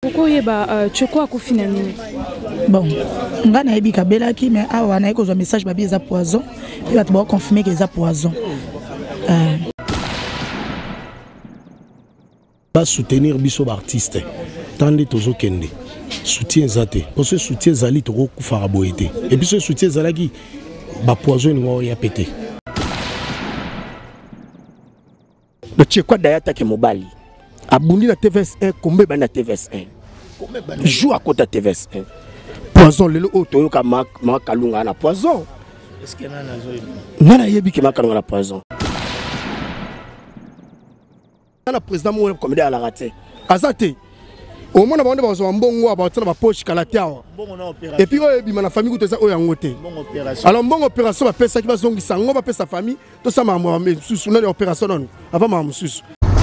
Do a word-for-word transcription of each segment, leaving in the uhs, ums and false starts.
Pourquoi il y a tu quoi qu'on finit? Bon, on a un bicabella qui mais ah on a un message babi est poison. Il va te confirmer que c'est poison. Pas soutenir biso artiste. Tandis tozo kende. Soutien zate. Parce que soutien zali toko kufaraboité. Et puis ce soutien zalaki ba poison ngo ya pété. Le Tchekwa Dayata qui est mobile. Abouli la T V S un, combien ban la T V S un? Joue à côté de T V S un. Poison, le auto, ka ma kalunga na poison. Est-ce que nana zoï? Nana yebi ki ma kalunga na poison. Nana président mo comédie à la raté. Azate. Au moins on a besoin mbongo abatina ba poche kalatia. Et puis oyo bima na famille ko tesa oyo ngote. Alors mbongo opération ba pesa ki bazongisa ngo ba pesa famille to sa mama susu na opération non. Avant mama susu.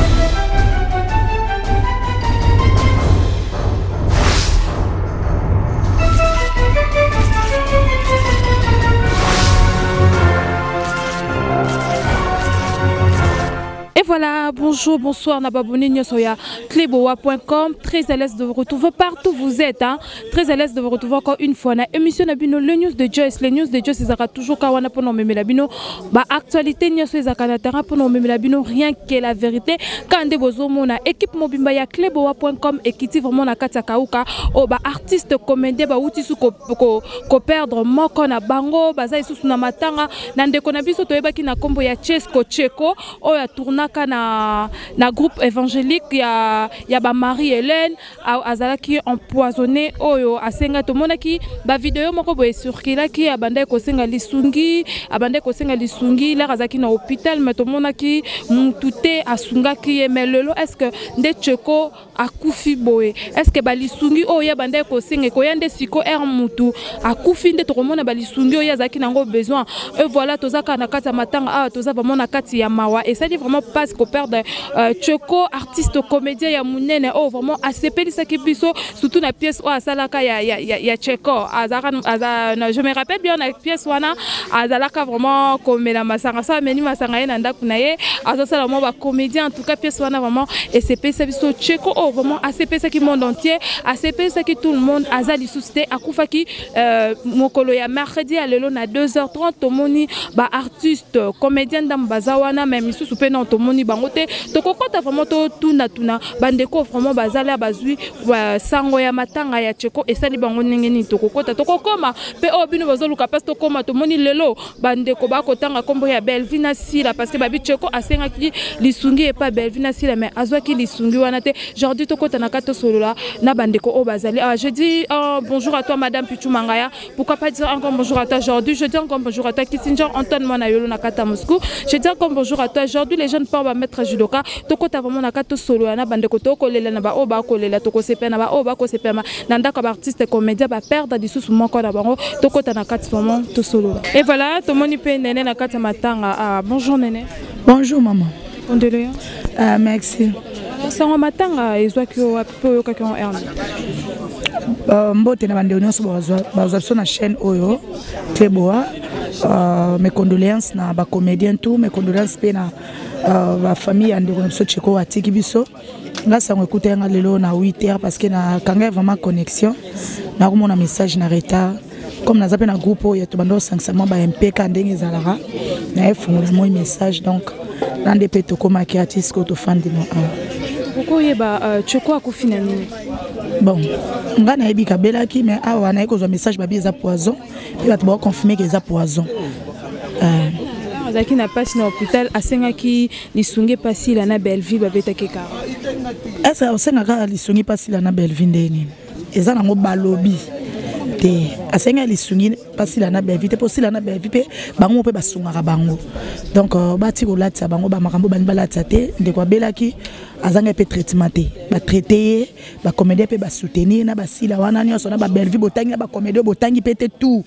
Voilà, bonjour, bonsoir, Nababoni Nyosoya, Kleboa point com, très à l'aise de vous retrouver partout où vous êtes, hein? Très à l'aise de vous retrouver encore une fois. Na émission Nabino, le news de Joyce, les news de Joyce, c'est toujours Kawana pour nous la bino, bah actualité Nyoso Zakanatara pour nous la bino, rien que la vérité. Quand des beaux mona, équipe mobimba ya Kleboa point com, et qui vraiment na Katakauka, oh bah artiste comédien, bah outil sous ko perdre, moko na bango, bah ça sous na matanga, nande konabiso toeba ki na kombo ya Chesko Cheko, oh ya tourna na na groupe évangélique ya ya ba Marie-Hélène azala qui empoisonné oyo asenga to monaki ba vidéo moko boye circula qui abanda ko senga lisungi abanda ko senga lisungi la razaki na hôpital mais to monaki mutute asunga ki melelo est-ce que nde Cheko akufi boye est-ce que ba lisungi oyo abanda ko senga ko yande siko er mutu akufi nde to mona ba lisungi oyo azaki nango besoin et voilà tozaka na kati matanga ah toza vraiment na kati ya mawa et ça dit vraiment pas qu'on perd Cheko artiste comédien ya munene oh vraiment assez pelisa ki biso surtout na pièce oh asalaka ya ya ya Cheko azara je me rappelle bien na pièce wana azalaka vraiment comme la masanga ça meni masanga ena ndaku na ye azosala mo ba comédien en tout cas pièce wana vraiment et c'est pelisa biso Cheko oh vraiment assez pelisa ki monde entier assez pelisa ki tout le monde azali suscité akufa ki mokolo ya mercredi à lelo na deux heures trente tomoni ba artiste comédien ndambaza wana même sous pe non tomoni bangote tokokota vraiment to tuna tuna bandeko vraiment bazala bazui sango ya matanga ya Cheko esali bango nengeni tokokota tokokoma pe obino bazoluka parce tokoma tomoni lelo bandeko bakotanga kombo ya Belvina Sila parce que babi Cheko asenga ki lisungi et pas Belvina Sila mais azwa ki lisungi wana te aujourd'hui tokota na kato solola na bandeko o bazali ah je dis oh, bonjour à toi madame Pichu Mangaya pourquoi pas dire encore bonjour à toi aujourd'hui je dis encore bonjour à toi Kissinger Antoine Manayolo na kata Moscou je dis encore bonjour à toi aujourd'hui les jeunes pas mettre judoka tokota vraiment na kato solo na bandeko tokolela na ba oba kolela tokosepa na ba oba kosepa na ndaka ba artiste comédien ba perdre du sous moko na bango tokota na kati vraiment to solo et voilà to moni pe nene na kati matanga ah bonjour nene bonjour maman condoléances ah merci sango matanga ezwa ki o apo ka ki on erne mbote na bandeko nyonso bazwa bazwa so na chaîne oyo Kleboa mes condoléances na ba comédien tout mes condoléances pe na la famille a ndeko so Cheko atiki biso nga sango écouter nga lelo na huit heures parce que na kanga vraiment connexion na ko mona message na retard comme na zape na groupe ya to bando cinq-cents ba M P ka ndenge zalara na efungula moi message donc na ndepe to koma ki artiste ko to fan de no pourquoi y ba Cheko akufina nini bon nga na yebi kabela ki mais awa na ko zo message babi za poison et ba to ba confirmer que za poison euh Zaki n'a pas na hôpital asenga ki lisungi pasi la na Belleville babeta keka. Esa osenga ka lisungi pasi la na Belleville ndeni. Eza nango balobi. Te asenga lisungi pasi la na Belleville te posi la na Belleville bango pe basunga bango. Donc bati ko latsa bango ba makambo bani balatsa te ndeko belaki azanga pe traitement te. Ba traiter ba comédien pe ba soutenir na ba sila wana nyonso na ba Belleville botangi ba comédien botangi pete tout.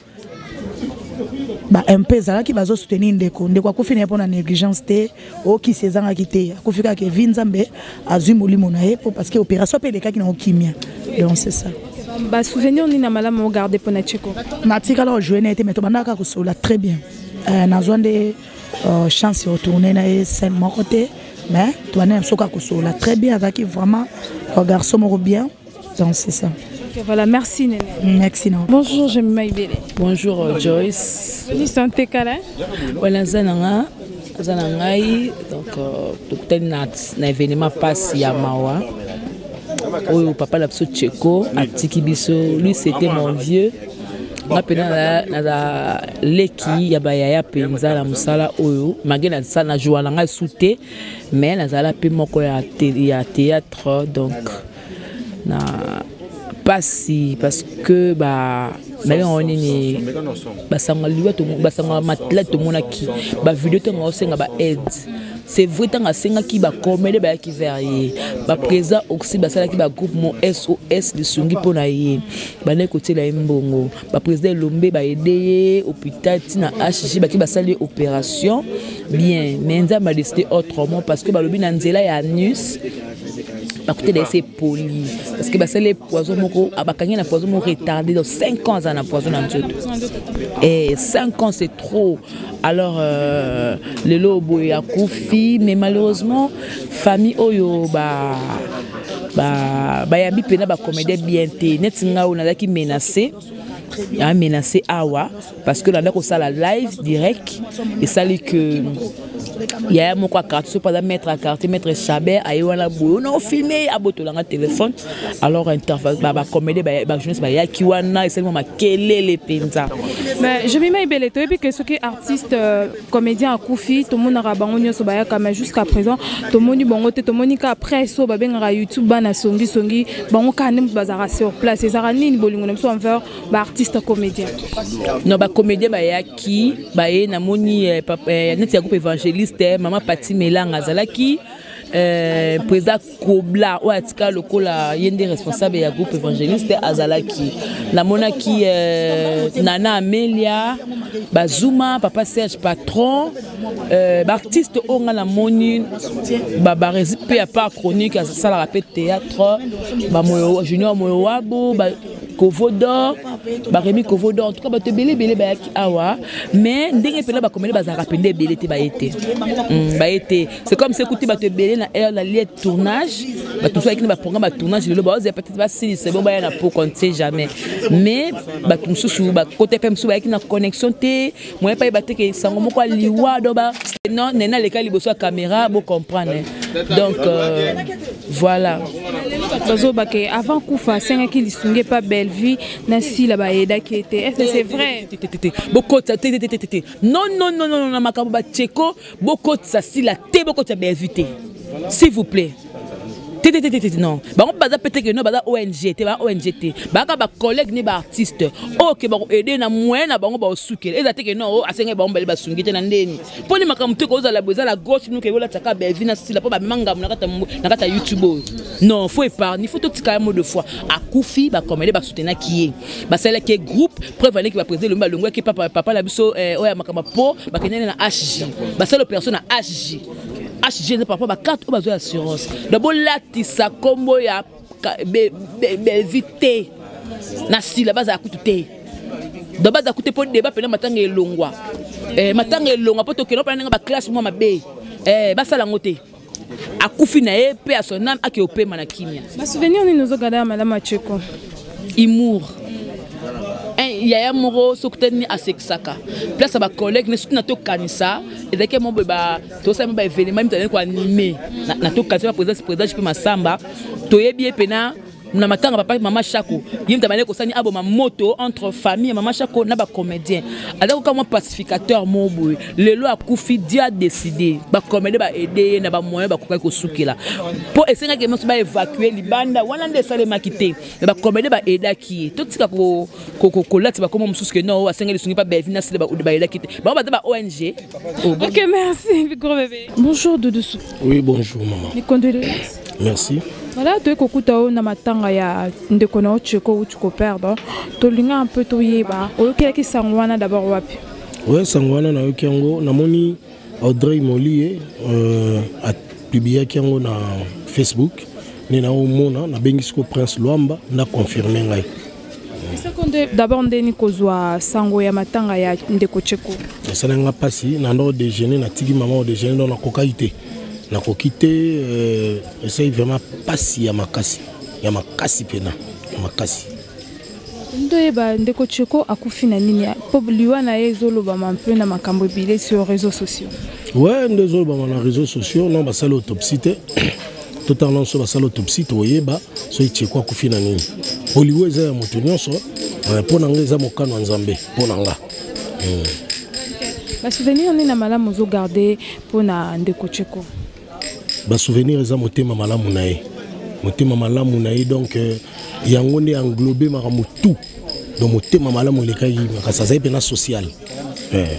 Ba M P zala ki bazo soutenir ndeko ndeko akufina pour na négligence te o ki sezanga kité akufika ke Vinzambe azui molimo na ye parce que opération pe leka ki na okimia donc c'est ça ba souvenir ni na malamu regarder pour na Cheko na tika la jouer na été mais to bandaka ko sola très bien euh na zonde chance de retourner na scène mon côté mais to na soka ko sola très bien avec vraiment garçon mo bien Donc c'est ça. Okay, voilà, merci Néné. Merci non. Bonjour, je m'appelle. Bonjour Joyce. Vous sentez Kala? Voilà, Zananga. Zanangai. Donc, peut-être un événement passe Yamawa. Oh, papa l'a Tcheko, à Tikibiso. Lui, c'était mon vieux. Napena na leki ya bayaya penza la musala oyo magena sa na joala nga souté mais na zala pe moko ya ya théâtre donc na pasi parce que ba mais on est basanga liwa to basanga matla to monaki ba vidéo to ngosenga ba aide. C'est vrai tant asenga ki ba comédie ba ki varié ba présent aussi ba sala ki ba groupe mon S O S de sungi pona ye ba ne côté la mbongo ba président Lombe ba aider hôpital tina H G ba ki ba sali opération bien mais nza m'a décidé autrement parce que ba lobi na nzela ya anus ba côté de c'est poli parce que ba sali poison moko abakangi na poison moko retardé dans cinq ans na poison na nzoto et cinq ans c'est trop. Alors euh, le lobo ya kufi mais malheureusement famille oyo ba ba ba yabi pena ba comédie bien té net nga on a qui menacé a menacé awa parce que là on ça la live direct et ça dit que il y a mon quoi carte sur pas mettre à carte mettre Chabert ayi wana boyo on a filmé à boto la téléphone alors interface ba ba comédie ba ba jeunesse ba ya ki wana et seulement ma kelele penza. Mais je m'imagine belle et puis que ce qui est artiste euh, comédien à Koufi tout le monde a bangonio so ba mais jusqu'à présent tout le monde bongo te tout le monde après so ba benga YouTube bana songi songi bango kanem bazara sur place et ça nini bolingo nem so envers ba artiste comédien. Non ba comédien ba ya ki ba e na moni net ya groupe évangéliste maman Pati Melanga zalaki euh président Kobla ou atika lokola yende responsable ya groupe évangéliste azalaki la monaki euh, Nana Amelia Bazuma papa Serge Patron euh, artiste onga la moni ba ba résipe à part chronique ça la rappelle théâtre ba moyo junior moyo wabo ba Kovodor ba Rémi Kovodor en tout cas ba te belé belé ba ki awa mais ndenge pena ba comédie ba za rapende belé te ba été ba été c'est comme c'est écouter ba te belé na air la lieu tournage ba tout ça avec ba programme ba tournage le ba peut-être pas si c'est bon ba na pour compter jamais mais ba tout sous ba côté pem sous ba ki na connexion te moi pas ba te que sango moko liwa do ba non nena le kali boso caméra bo comprendre donc euh, voilà bazo ba ke avant kufa senga ki lisunge pas belle vie na si la ba eda qui était est-ce que c'est vrai beaucoup non non non non na makambo ba Tcheko beaucoup ça si la té beaucoup ça belle vie s'il vous plaît non ba on baza peut-être que non baza O N G te ba O N G te ba ka ba collègue ni ba artiste OK ba aider na moyen na bango ba osukela eza te que non asenga ba ombele ba sungite na ndeni poni makambo te ko za la boza la gauche nous ke bola tsaka ba vie na sila po ba manga na kata na kata YouTube non faut épargner il faut tout tika mot de foi akufi ba comédie ba soutenir qui ba celle qui groupe prévenir qui va présider le malongo qui papa papa la biso oya makambo po ba kenene na H G ba seule personne na H G H G ne pas pas carte ou besoin d'assurance d'abord là tisa combo ya vite na si la base à coûter de base à coûter pour débat pendant matanga elongwa eh matanga elongwa poto que non pendant ba classe moi mabe eh ba sala ngote akufi na e pe a son âme a ki opé manakimia ba souvenir ni nous ogada madame Tcheko Imour il y a un moro sokutani aseksaka place ba collègue ne soutenir to kanisa et dès que mon beba to ça ba événement m'tane ko animer na to kanisa président président je peux masamba to yebi pena na matanga papa maman Chako yim tamane ko sani abo ma moto entre famille maman Chako na ba comédien alors comme pacificateur mon boy le lo akufi dia décidé ba comédien ba aider na ba moyen ba ko ko sukila pour essayer que mo ba évacuer libanda wana nde sale makité ba comédien ba aider qui tout tika ko ko ko lati ba comme mususu que non asenga li sungi pas ba vina sile ba ba aider qui ba ba ba O N G. OK merci gros bébé. Bonjour de dessous. Oui bonjour maman. Mes condoléances. Merci. Voilà, tu es kokuta o na matanga ya ndeko na Tcheko ou tu ko perdre. To linga un peu to yeba. O yoki ki sangwana d'abord wapi. Ouais, sangwana na yoki yango na moni Audrey Molie euh a publié yango na Facebook. Ni na omona na bengisiko Prince Luamba na confirmer ngai. Est-ce que d'abord ndeni kozwa sango ya matanga ya ndeko Tcheko. Ça n'a pas passé na ndo déjeuner na tigi maman au déjeuner dans la cocaïté. Na kokite euh, essaye vraiment passer à makasi ya makasi pena ya makasi. Ndoyeba ndeko Tcheko akufi na nini po liwa na ezoloba mampe na makambo ebile sur réseaux sociaux. Ouais, ndezoloba na réseaux sociaux non basala autopsie te. Totalement sur basala autopsie toyeba so Tcheko akufi na nini. Oliwo eza ya moto nyonso po na ngeza mokano nzambe po na nga. Ba souvenir ni na malamu zo garder po na ndeko Tcheko. Ba souvenir eza motema malamu na ye. Motema malamu na ye donc yango nde englobé maramu tout. Donc motema malamu lekai makasa za pena social. Eh.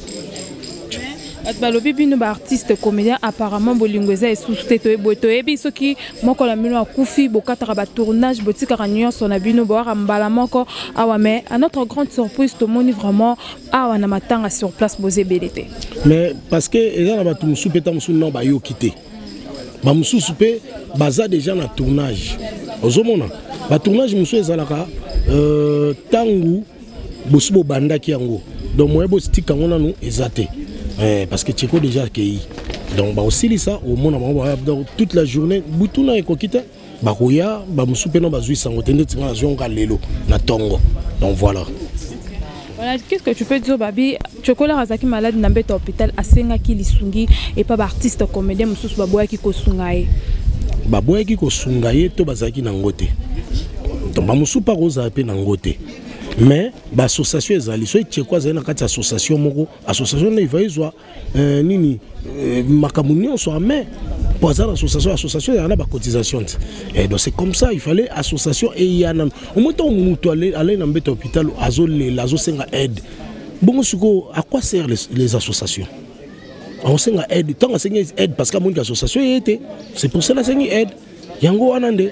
Balobi bino ba artiste comédien apparemment bolingweza et sous-teto e boto e biso ki moko la mino akufi bokataka ba tournage botika kanyo sona bino bo mbala moko awa mais à notre grande surprise to moni vraiment awa na matanga sur place bozé belete. Mais parce que eza na batu musu peta musu non ba yo kité. Ba musu soupe baza déjà na tournage. Ozomona ba tournage musu ezalaka euh tangu bosubo bandaki yango. Donc moi bo stika ngona nu ezate. Eh, parce que Tcheko déjà accueilli. Donc bah aussi ça au monde donc toute la journée butuna et kokita ba koya ba musupe no bazui sango tende tinga zonga lelo na tongo. Donc voilà. Voilà, qu'est-ce que tu peux dire babi Tcheko la razaki malade na mbeta hôpital asenga ki lisungi et pas ba artiste comédien mususu baboya ki kosungaye. Baboya ki kosungaye to bazaki na ngote. Donc ba musupa roza pe na ngote. Mais l'association est allée. Soit tu as une association, association ne va pas nini makamunion soit mais pour ça l'association, association il y a la cotisation. Et donc c'est comme ça il fallait association et il y a au moins ton mutu aller aller dans un hôpital azo les l'azo senga aide. Bon suko à quoi servent les, les associations? On senga aide tant que aide parce que mon association était c'est pour cela senga aide. Yango anande.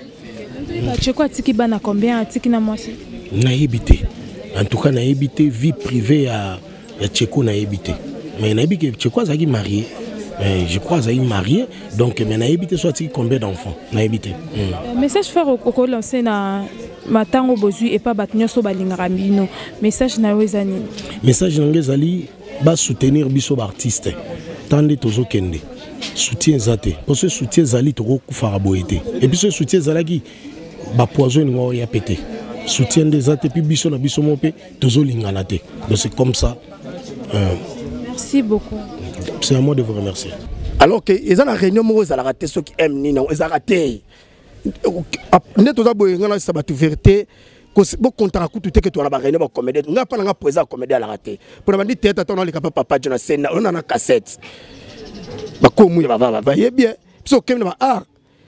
Tu crois que tu as combien tu na moi si? Na évité. En tout cas, na évité vie privée à Tcheko na évité. Mais na évité Tcheko a marié. Je crois qu'il est marié. Donc, mais na évité soit combien d'enfants? Na évité. Message fort au lancer na matango bozui et pas batnyo so balingarambino. Message na wezani. Message na ngezali ba soutenir biso ba artiste. Tande tozo kende. Soutien zate. Parce que soutien zali to ko fara boité. Et puis ce soutien zalaki ba poison ngo ya pété. Soutien des athées, puis biso na biso mopé, toujours l'inganate. Donc c'est comme ça. Euh, Merci beaucoup. C'est à moi de vous remercier. Alors que ils ont la réunion ils ont raté ceux qui aiment Nina, ils ont raté. Net aux aboyés, on a sa vérité. Que bon contrat tout est que tu as la réunion comédie. On n'a pas la présence comédie à la raté. Pour la dire tête, on a les capables papa John scène, on a la cassette. Bah comme il va va va bien. Puis au Kenya art.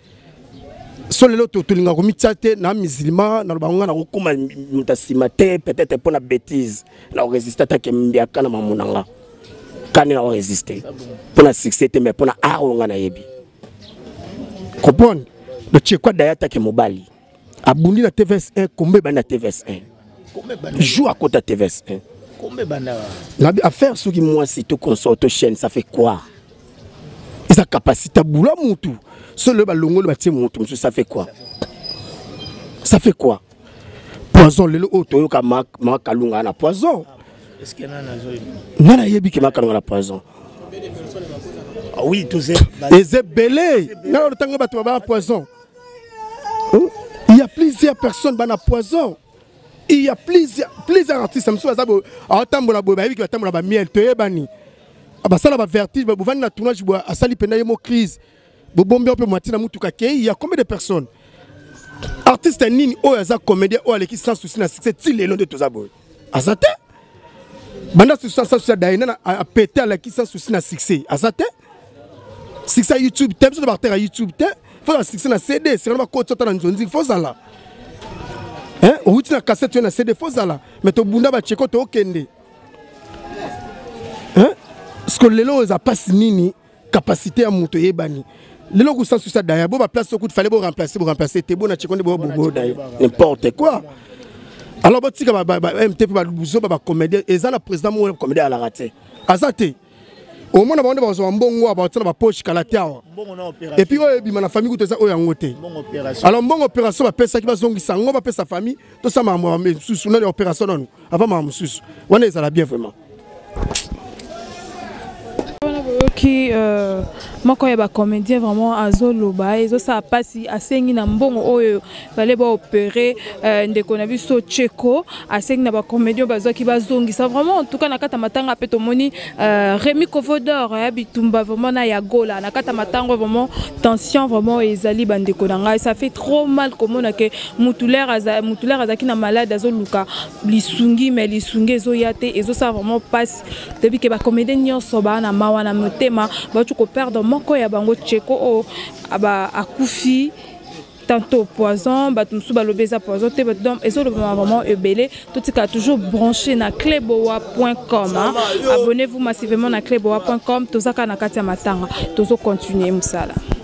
Sur les autres, tout le monde a na musulman, na bango na kokoma mutasimate peut-être pour la bêtise, la résister à kembia kana mamunanga. Kana na résister. Pour la succès mais pour la aronga na yebi. Comprendre? Le Tcheko dayata ke mobali. Abundi na T V S un, kombe bana T V S un. Joue à côté de T V S un. Kombe bana. La affaire ce qui moi si tu consorte chaîne, ça fait quoi? Et sa capacité à boula moutou. Seul le ballon, le ça fait quoi? Ça fait quoi? Poison, le auto, ma kalunga na poison. Est-ce qu'il y a un nana yebi qui m'a kalunga na poison? Ah oui, tous ces. Et c'est belé. Non, le tango batu ba poison. Il y a plusieurs personnes qui ont poison. Il y a plusieurs plusieurs artistes. Je me suis dit, ah, tambo la boba, il y a tambo la miel, tu es bani. Ah bah ça la vertige, bah vous venez na tournage, bah à sali pena yemo crise. Bobombe un peu matina mutuka kei, il y a combien de personnes? Artiste nini o yaza comédien o aleki sans souci na succès ti le long de tous aboy. Azate? Banda sur sans souci daina a pété à la qui sans souci na succès. Azate? Succès YouTube, t'aimes sur partir à YouTube, t'aimes faut la succès na C D, c'est vraiment côté sur na nzonzi, faut ça là. Hein? Ou tu na cassette tu na C D, faut ça là. Mais to bunda ba Tcheko to okende. Hein? Parce que les lois a pas nini capacité à monter yebani. Les lois sans souci d'ailleurs, bon place au coup de fallait bon remplacer, bon remplacer, t'es bon na Tcheko de bon bon d'ailleurs. N'importe quoi. Alors bah tu bah bah M T P bah bouzo bah comédien, et ça la président moi comédien à la raté. Azate. Au moins on a un bon wa ba tsala ba poche kalatia. Et puis oyebi na famille ko ça oya ngote. Alors bon opération ba pesa ki ba zongi sango ba pesa famille, to ça ma moi sous na opération non. Avant ma sous. On est ça la bien vraiment. soki euh, moko ya ba comédien vraiment azoloba ezo sa pasi asengi na mbongo oyo bale ba opérer euh, ndeko na biso Tcheko asengi na ba comédien bazaki bazongisa vraiment en tout cas na kata matanga pe tomoni euh, Rémi Kovodor ya bitumba vraiment na ya gola na kata matanga vraiment tension vraiment ezali bandeko na ngai ça fait trop mal comme on a que mutulaire aza mutulaire azaki na malade azoluka lisungi mais lisungi ezo yate ezo ça vraiment passe depuis que ba comédien nyonso ba na mawa na motema ba tu ko perdre moko ya bango Tcheko o aba akufi tantôt poison batumsu balobeza poison te donc ezo vraiment ebelé tout ça toujours branché na cleboa point com hein? Abonnez-vous massivement na cleboa point com tozaka na kati ya matanga tozo continuer musala.